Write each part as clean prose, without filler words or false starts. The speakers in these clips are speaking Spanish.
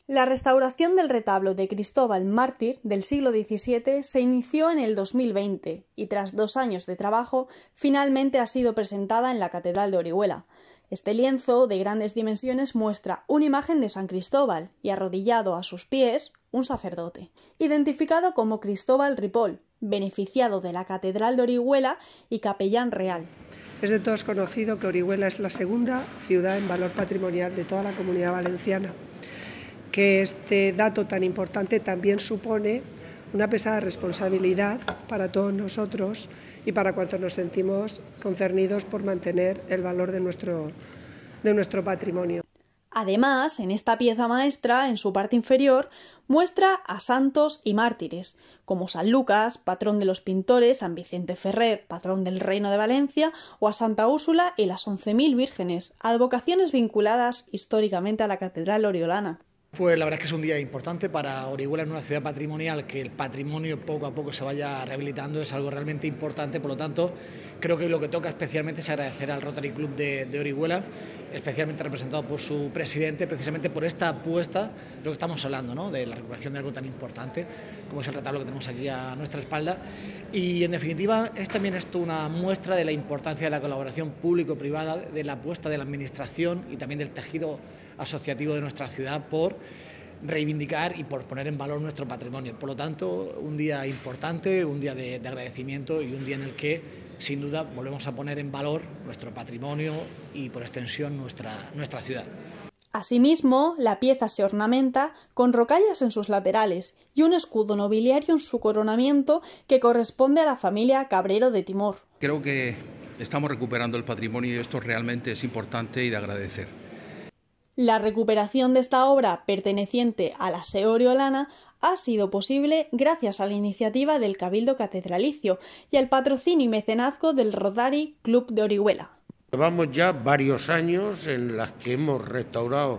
La restauración del retablo de Cristóbal Mártir del siglo XVII se inició en el 2020 y tras 2 años de trabajo finalmente ha sido presentada en la Catedral de Orihuela. Este lienzo de grandes dimensiones muestra una imagen de San Cristóbal y arrodillado a sus pies un sacerdote, identificado como Cristóbal Ripoll, beneficiado de la Catedral de Orihuela y capellán real. Es de todos conocido que Orihuela es la segunda ciudad en valor patrimonial de toda la Comunidad Valenciana, que este dato tan importante también supone una pesada responsabilidad para todos nosotros y para cuantos nos sentimos concernidos por mantener el valor de nuestro patrimonio. Además, en esta pieza maestra, en su parte inferior, muestra a santos y mártires, como San Lucas, patrón de los pintores, San Vicente Ferrer, patrón del Reino de Valencia, o a Santa Úrsula y las 11.000 vírgenes, advocaciones vinculadas históricamente a la Catedral oriolana. Pues la verdad es que es un día importante para Orihuela, en una ciudad patrimonial, que el patrimonio poco a poco se vaya rehabilitando, es algo realmente importante. Por lo tanto, creo que lo que toca especialmente es agradecer al Rotary Club de Orihuela, especialmente representado por su presidente, precisamente por esta apuesta de lo que estamos hablando, ¿no?, de la recuperación de algo tan importante como es el retablo que tenemos aquí a nuestra espalda. Y en definitiva es también esto una muestra de la importancia de la colaboración público-privada, de la apuesta de la administración y también del tejido asociativo de nuestra ciudad por reivindicar y por poner en valor nuestro patrimonio. Por lo tanto, un día importante, un día de agradecimiento y un día en el que, sin duda, volvemos a poner en valor nuestro patrimonio y, por extensión, nuestra ciudad. Asimismo, la pieza se ornamenta con rocallas en sus laterales y un escudo nobiliario en su coronamiento que corresponde a la familia Cabrero de Timor. Creo que estamos recuperando el patrimonio y esto realmente es importante y de agradecer. La recuperación de esta obra perteneciente a la SEO oriolana ha sido posible gracias a la iniciativa del Cabildo Catedralicio y al patrocinio y mecenazgo del Rotary Club de Orihuela. Llevamos ya varios años en las que hemos restaurado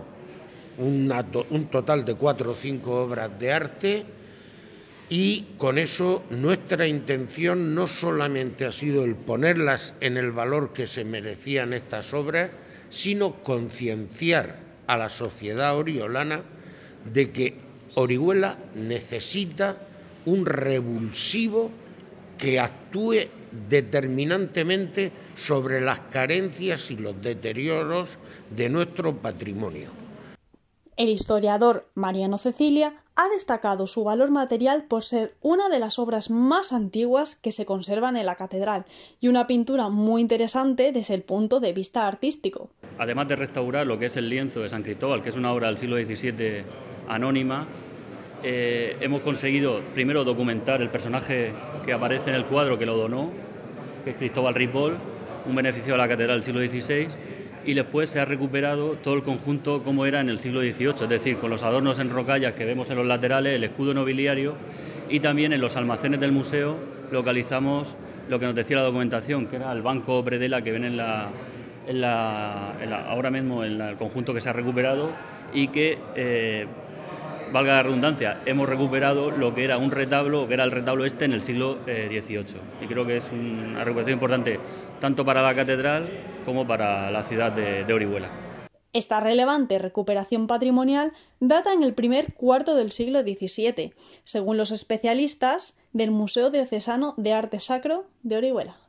un total de 4 o 5 obras de arte y con eso nuestra intención no solamente ha sido el ponerlas en el valor que se merecían estas obras, sino concienciar a la sociedad oriolana de que Orihuela necesita un revulsivo que actúe determinantemente sobre las carencias y los deterioros de nuestro patrimonio. El historiador Mariano Cecilia ha destacado su valor material por ser una de las obras más antiguas que se conservan en la catedral y una pintura muy interesante desde el punto de vista artístico. Además de restaurar lo que es el lienzo de San Cristóbal, que es una obra del siglo XVII anónima, hemos conseguido primero documentar el personaje que aparece en el cuadro que lo donó, que es Cristóbal Ripoll, un beneficio de la catedral del siglo XVI, y después se ha recuperado todo el conjunto como era en el siglo XVIII, es decir, con los adornos en rocallas que vemos en los laterales, el escudo nobiliario, y también en los almacenes del museo localizamos lo que nos decía la documentación, que era el banco Predela que ven ahora mismo en el conjunto que se ha recuperado y que, valga la redundancia, hemos recuperado lo que era un retablo, que era el retablo este en el siglo XVIII. Y creo que es una recuperación importante tanto para la catedral como para la ciudad de Orihuela. Esta relevante recuperación patrimonial data en el primer cuarto del siglo XVII, según los especialistas del Museo Diocesano de Arte Sacro de Orihuela.